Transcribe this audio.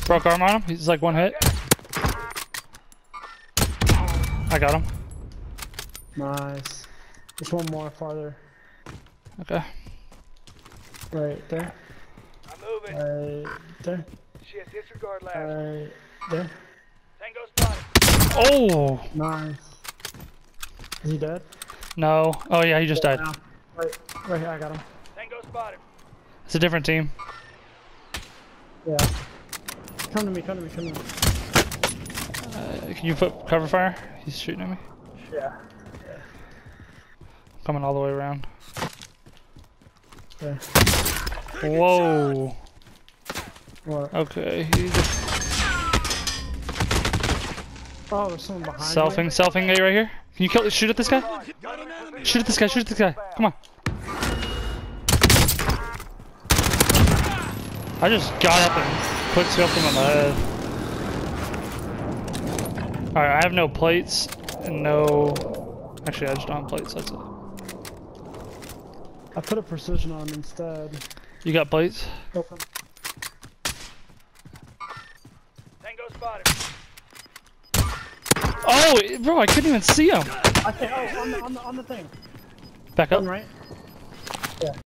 Broke arm on him. He's like one hit. I got him. Nice. There's one more farther. Okay. Right there. I'm moving. Right there. Shit, disregard last. Right there. Tango spotted. Oh Nice. Is he dead? no. Oh yeah, he just died. No. Right here, I got him. Tango spotted. It's a different team. Yeah. Come to me, come to me, come to me. Can you put cover fire? He's shooting at me. Yeah. Coming all the way around. Yeah. Whoa. What? Okay. He just Oh, there's someone behind selfing A right here. Can you shoot at this guy? Shoot at this guy. Shoot at this guy. Come on. I just got up and quick scoped him on the head. Alright, I have no plates and no. Actually, I just don't have plates. That's it. I put a precision on him instead. You got plates? Open. Tango spotted. Oh, bro, I couldn't even see him. I think, oh, on the thing. Back up. Right?